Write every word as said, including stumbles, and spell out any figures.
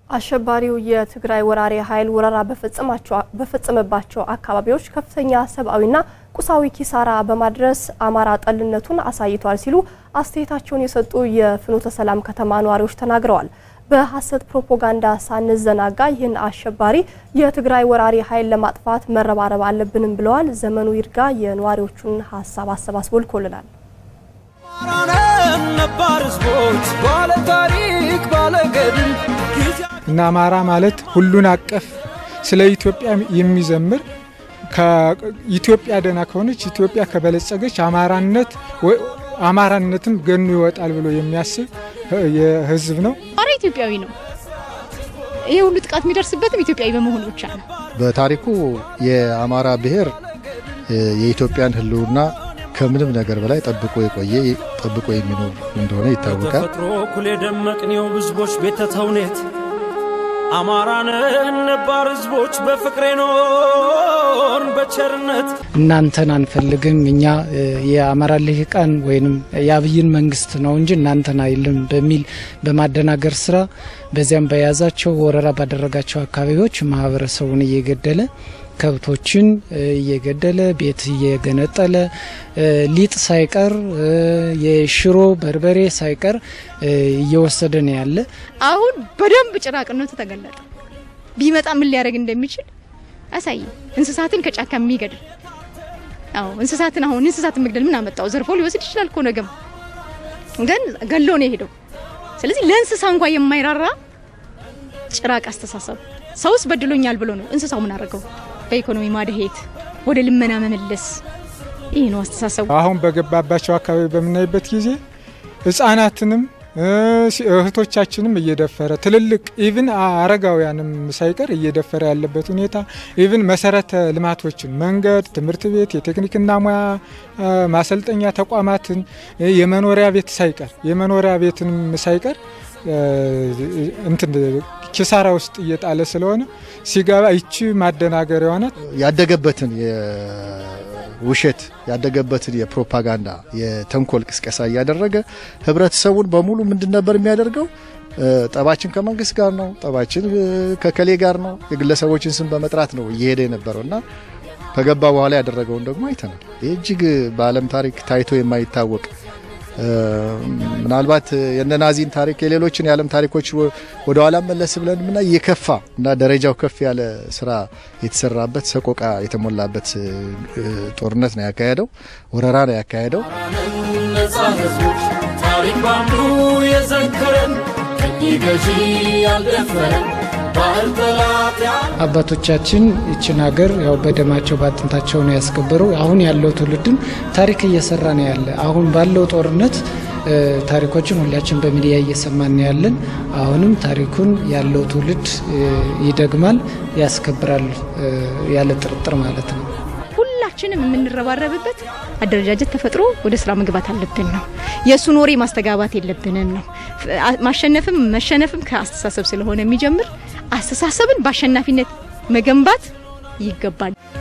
አሸባሪው የትግራይ ወራሪ ኃይል ወራራ በፈጸመባቸው አካባቢዎች ከፍተኛ ሰብአዊና ቁሳዊ ኪሳራ በማድረስ አማራ ጠልነቱን አሳይቷል ሲሉ አስተያየታቸውን የሰጡ የፍኖተ ሰላም ከተማ ነዋሪዎች ተናግረዋል። በሐሰት ፕሮፓጋንዳ ሳንዘናጋ ይህን አሸባሪ የትግራይ ወራሪ ኃይል ለማጥፋት መረባረብ አለብንም ብለዋል። ዘመኑ ይርጋ የነዋሪዎቹን ሐሳብ አሰባስቦ ልኮልናል። እና አማራ ማለት ሁሉን አቀፍ ስለ ኢትዮጵያ የሚዘምር ከኢትዮጵያ ደና ከሆነች ኢትዮጵያ ከበለጸገች አማራነት አማራነትም ገኑ ይወጣል ብሎ የሚያስብ የህዝብ ነው። አማራ ኢትዮጵያዊ ነው። ይሄ ሁሉ ጥቃት የሚደርስበትም ኢትዮጵያዊ በመሆኑ ብቻ ነው። በታሪኩ የአማራ ብሔር የኢትዮጵያን ህልውና ከምንም ነገር በላይ ጠብቆ የቆየ ጠብቆ የሚኖር እንደሆነ ይታወቃል። ተፈጥሮ ኩል ደመቅኒው ህዝቦች ቤተ ተውኔት አማራን ነባር ህዝቦች በፍቅሬ ኖር በቸርነት እናንተን አንፈልግም እኛ የአማራ ልሂቃን ወይንም ያብይን መንግስት ነው እንጂ እናንተን አይልም በሚል በማደናገር ስራ በዚያም በያዛቸው ወረራ ባደረጋቸው አካባቢዎች ማህበረሰቡን እየገደለ ከብቶችን እየገደለ ቤት እየገነጠለ ሊጥ ሳይቀር የሽሮ በርበሬ ሳይቀር እየወሰደ ነው ያለ። አሁን በደንብ ጭራቅነቱ ተገለጠ። ቢመጣ ምን ሊያደርግ እንደሚችል አሳይ። እንስሳትን ከጫካ የሚገድል አው እንስሳትን አሁን እንስሳትን መግደል ምን አመጣው? ዘርፎ ሊወስድ ይችላል እኮ ነገም ግን ገሎ ነው ሄደው። ስለዚህ ለእንስሳ እንኳን የማይራራ ጭራቅ አስተሳሰብ ሰውስ በድሎኛል ብሎ ነው እንስሳው ምን አረጋው? በኢኮኖሚ ማደሄት ወደ ልመና መመለስ ይሄ ነው አስተሳሰቡ። አሁን በገባባቸው አካባቢ በመናይበት ጊዜ ህፃናትንም እህቶቻችንም እየደፈረ ትልልቅ ኢቭን አረጋውያንም ሳይቀር እየደፈረ ያለበት ሁኔታ ኢቭን መሰረተ ልማቶችን መንገድ፣ ትምህርት ቤት፣ የቴክኒክና ሙያ ማሰልጠኛ ተቋማትን የመኖሪያ ቤት ሳይቀር የመኖሪያ ቤትንም ሳይቀር እንትን ኪሳራ ውስጥ እየጣለ ስለሆነ ሲጋባ እቺ ማደናገር የሆነ ያደገበትን የውሸት ያደገበትን የፕሮፓጋንዳ የተንኮል ቅስቀሳ ያደረገ ህብረተሰቡን በሙሉ ምንድን ነበር የሚያደርገው? ጠባችን ከመንግስት ጋር ነው፣ ጠባችን ከከሌ ጋር ነው፣ የግለሰቦችን ስም በመጥራት ነው እየሄደ የነበረውና ከገባ በኋላ ያደረገውን ደግሞ አይተናል። እጅግ በዓለም ታሪክ ታይቶ የማይታወቅ ምናልባት የነናዚን ታሪክ የሌሎችን የዓለም ታሪኮች ወደ ኋላ መለስ ብለን ምና የከፋ እና ደረጃው ከፍ ያለ ስራ የተሰራበት ሰቆቃ የተሞላበት ጦርነት ነው ያካሄደው፣ ወረራ ነው ያካሄደው። ታሪክ ባንዱ የዘከረን ከይገጂ ያልደፈረን አባቶቻችን እቺን ሀገር ያው በደማቸው ባጥንታቸው ነው ያስከበሩ። አሁን ያለው ትውልድም ታሪክ እየሰራ ነው ያለ። አሁን ባለው ጦርነት ታሪኮችን ሁላችን በሚዲያ እየሰማን ያለን። አሁንም ታሪኩን ያለው ትውልድ ይደግማል፣ ያስከብራል ያለ ጥርጥር ማለት ነው። ሁላችንም የምንረባረብበት አደረጃጀት ተፈጥሮ ወደ ስራ መግባት አለብን ነው። የሱን ወሬ ማስተጋባት የለብንም ነው። ማሸነፍም መሸነፍም ከአስተሳሰብ ስለሆነ የሚጀምር አስተሳሰብን በአሸናፊነት መገንባት ይገባል።